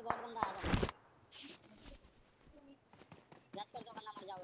बहुत बंदा आ रहा है। रश कर दो वरना मर जाओगे।